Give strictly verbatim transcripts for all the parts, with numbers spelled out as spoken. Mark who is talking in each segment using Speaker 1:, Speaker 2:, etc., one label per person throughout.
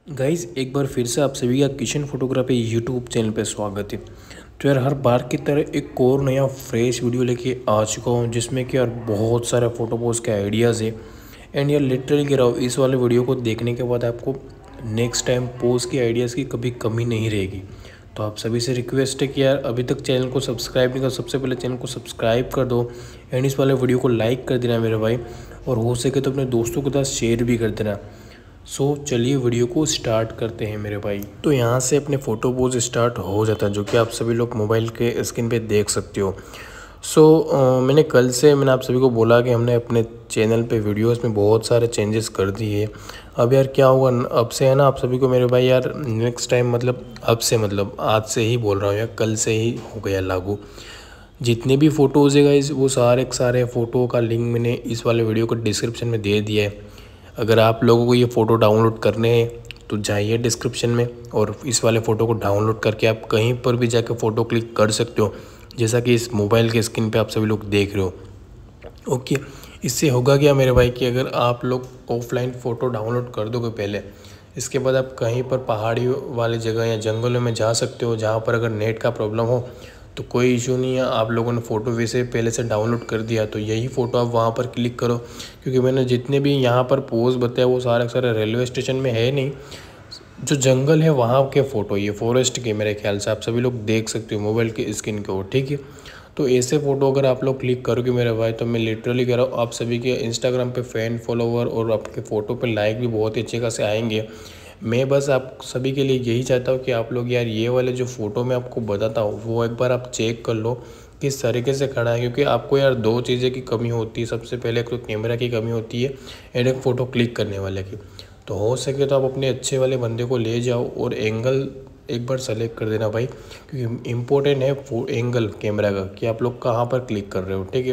Speaker 1: Guys एक बार फिर से आप सभी का किशन फोटोग्राफी यूट्यूब चैनल पे स्वागत है। तो यार हर बार की तरह एक और नया फ्रेश वीडियो लेके आ चुका हूँ जिसमें कि यार बहुत सारे फोटो पोज के आइडियाज़ है। एंड यार लिटरली कह रहा हूँ, इस वाले वीडियो को देखने के बाद आपको नेक्स्ट टाइम पोज की आइडियाज़ की कभी कमी नहीं रहेगी। तो आप सभी से रिक्वेस्ट है कि यार अभी तक चैनल को सब्सक्राइब नहीं कर, सबसे पहले चैनल को सब्सक्राइब कर दो एंड इस वाले वीडियो को लाइक कर देना मेरे भाई, और हो सके तो अपने दोस्तों के साथ शेयर भी कर देना। सो so, चलिए वीडियो को स्टार्ट करते हैं मेरे भाई। तो यहाँ से अपने फ़ोटो पोज स्टार्ट हो जाता है जो कि आप सभी लोग मोबाइल के स्क्रीन पे देख सकते हो। सो so, मैंने कल से मैंने आप सभी को बोला कि हमने अपने चैनल पे वीडियोस में बहुत सारे चेंजेस कर दिए। अब यार क्या होगा, अब से है ना आप सभी को मेरे भाई यार नेक्स्ट टाइम मतलब अब से मतलब आज से ही बोल रहा हूँ या कल से ही हो गया लागू। जितने भी फ़ोटोज़ है गाइस वो सारे के सारे फ़ोटो का लिंक मैंने इस वाले वीडियो को डिस्क्रिप्शन में दे दिया है। अगर आप लोगों को ये फ़ोटो डाउनलोड करने हैं तो जाइए डिस्क्रिप्शन में और इस वाले फ़ोटो को डाउनलोड करके आप कहीं पर भी जाकर फ़ोटो क्लिक कर सकते हो, जैसा कि इस मोबाइल के स्क्रीन पे आप सभी लोग देख रहे हो। ओके, इससे होगा क्या मेरे भाई कि अगर आप लोग ऑफलाइन फ़ोटो डाउनलोड कर दोगे पहले, इसके बाद आप कहीं पर पहाड़ी वाली जगह या जंगलों में जा सकते हो जहाँ पर अगर नेट का प्रॉब्लम हो तो कोई इशू नहीं है। आप लोगों ने फ़ोटो वैसे पहले से डाउनलोड कर दिया तो यही फ़ोटो आप वहाँ पर क्लिक करो, क्योंकि मैंने जितने भी यहाँ पर पोज बताया वो सारे सारे रेलवे स्टेशन में है नहीं, जो जंगल है वहाँ के फ़ोटो, ये फॉरेस्ट के मेरे ख्याल से आप सभी लोग देख सकते हो मोबाइल के स्क्रीन के ऊपर। ठीक है, तो ऐसे फ़ोटो अगर आप लोग क्लिक करोगे मेरे भाई तो मैं लिटरली कह रहा हूँ आप सभी के इंस्टाग्राम पे फैन फॉलोवर और आपके फ़ोटो पे लाइक भी बहुत ही अच्छे खासे आएंगे। मैं बस आप सभी के लिए यही चाहता हूँ कि आप लोग यार ये वाले जो फ़ोटो मैं आपको बताता हूँ वो एक बार आप चेक कर लो किस तरीके से खड़ा है, क्योंकि आपको यार दो चीज़ें की कमी होती है। सबसे पहले एक तो कैमरा की कमी होती है एंड एक फ़ोटो क्लिक करने वाले की। तो हो सके तो आप अपने अच्छे वाले बंदे को ले जाओ और एंगल एक बार सेलेक्ट कर देना भाई, क्योंकि इम्पोर्टेंट है एंगल कैमरा का कि आप लोग कहाँ पर क्लिक कर रहे हो। ठीक है,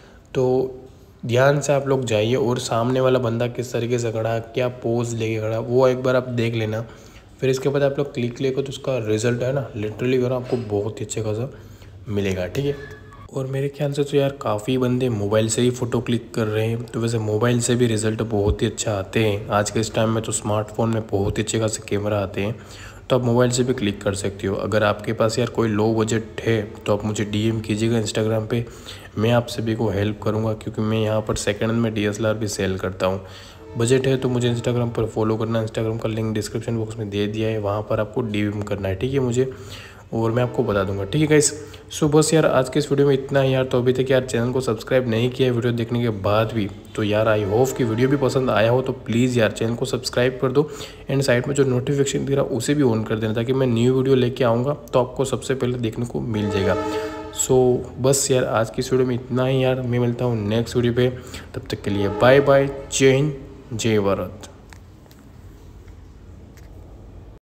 Speaker 1: तो ध्यान से आप लोग जाइए और सामने वाला बंदा किस तरीके से खड़ा, क्या पोज लेके खड़ा, वो एक बार आप देख लेना। फिर इसके बाद आप लोग क्लिक लेकर तो उसका रिजल्ट है ना लिटरली करो आपको बहुत ही अच्छे खासा मिलेगा। ठीक है, और मेरे ख्याल से तो यार काफ़ी बंदे मोबाइल से ही फ़ोटो क्लिक कर रहे हैं, तो वैसे मोबाइल से भी रिज़ल्ट बहुत ही अच्छा आते हैं। आज के इस टाइम में तो स्मार्टफोन में बहुत ही अच्छे खासे कैमरा आते हैं, तो आप मोबाइल से भी क्लिक कर सकते हो। अगर आपके पास यार कोई लो बजट है तो आप मुझे डीएम कीजिएगा इंस्टाग्राम पे, मैं आप सभी को हेल्प करूँगा, क्योंकि मैं यहाँ पर सेकेंड हैंड में डी एस एल आर भी सेल करता हूँ। बजट है तो मुझे इंस्टाग्राम पर फॉलो करना, इंस्टाग्राम का लिंक डिस्क्रिप्शन बॉक्स में दे दिया है, वहाँ पर आपको डीएम करना है। ठीक है मुझे, और मैं आपको बता दूंगा। ठीक है गाइस, सो बस यार आज के इस वीडियो में इतना ही यार। तो अभी तक यार चैनल को सब्सक्राइब नहीं किया है वीडियो देखने के बाद भी, तो यार आई होप कि वीडियो भी पसंद आया हो तो प्लीज़ यार चैनल को सब्सक्राइब कर दो एंड साइड में जो नोटिफिकेशन दिख रहा है उसे भी ऑन कर देना, ताकि मैं न्यू वीडियो लेके आऊँगा तो आपको सबसे पहले देखने को मिल जाएगा। सो बस यार आज की इस वीडियो में इतना ही यार, मैं मिलता हूँ नेक्स्ट वीडियो पे, तब तक के लिए बाय बाय, जय हिंद जय भारत।